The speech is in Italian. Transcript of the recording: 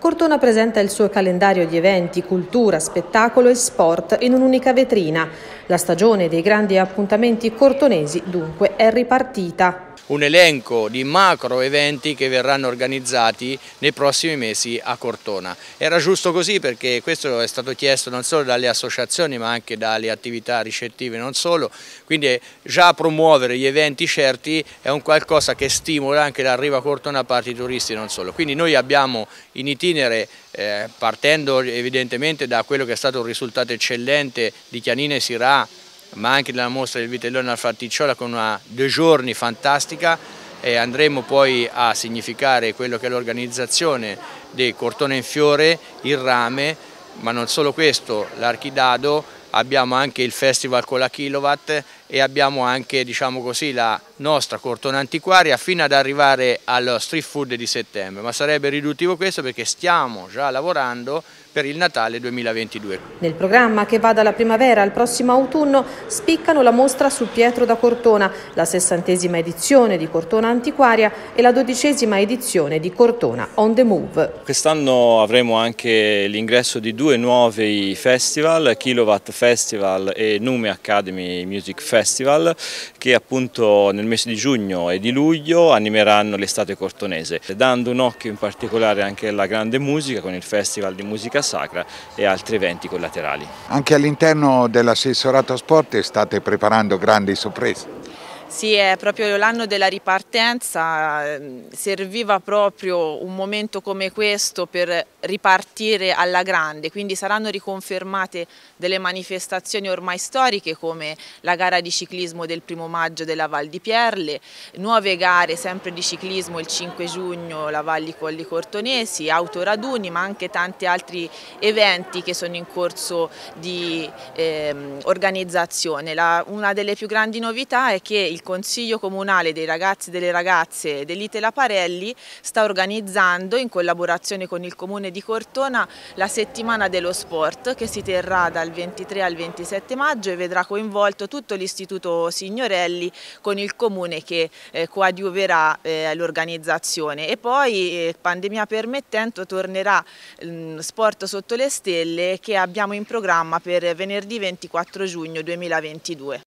Cortona presenta il suo calendario di eventi, cultura, spettacolo e sport in un'unica vetrina. La stagione dei grandi appuntamenti cortonesi dunque è ripartita. Un elenco di macro eventi che verranno organizzati nei prossimi mesi a Cortona. Era giusto così perché questo è stato chiesto non solo dalle associazioni ma anche dalle attività ricettive, non solo, quindi già promuovere gli eventi certi è un qualcosa che stimola anche l'arrivo a Cortona a parte i turisti non solo. Quindi noi abbiamo in itinere, partendo evidentemente da quello che è stato un risultato eccellente di Chianina e Sirà, ma anche della mostra del vitellone al Farticciola con una 2 giorni fantastica, e andremo poi a significare quello che è l'organizzazione di Cortona in Fiore, il rame, ma non solo questo, l'Archidado, abbiamo anche il festival con la Kilowatt e abbiamo anche, diciamo così, la nostra Cortona antiquaria fino ad arrivare allo street food di settembre, ma sarebbe riduttivo questo perché stiamo già lavorando per il Natale 2022. Nel programma che va dalla primavera al prossimo autunno spiccano la mostra sul Pietro da Cortona, la 60ª edizione di Cortona Antiquaria e la 12ª edizione di Cortona On The Move. Quest'anno avremo anche l'ingresso di 2 nuovi festival, Kilowatt Festival e Nume Academy Music Festival, che appunto nel mese di giugno e di luglio animeranno l'estate cortonese, dando un occhio in particolare anche alla grande musica con il Festival di Musica Sacra e altri eventi collaterali. Anche all'interno dell'assessorato sport state preparando grandi sorprese. Sì, è proprio l'anno della ripartenza, serviva proprio un momento come questo per ripartire alla grande, quindi saranno riconfermate delle manifestazioni ormai storiche come la gara di ciclismo del 1° maggio della Val di Pierle, nuove gare sempre di ciclismo il 5 giugno la Valli Colli Cortonesi, autoraduni ma anche tanti altri eventi che sono in corso di organizzazione. Una delle più grandi novità è che il Consiglio Comunale dei Ragazzi e delle Ragazze dell'Ite Laparelli sta organizzando in collaborazione con il Comune di Cortona la settimana dello sport che si terrà dal 23 al 27 maggio e vedrà coinvolto tutto l'Istituto Signorelli con il Comune che coadiuverà l'organizzazione e poi pandemia permettendo tornerà Sport sotto le stelle che abbiamo in programma per venerdì 24 giugno 2022.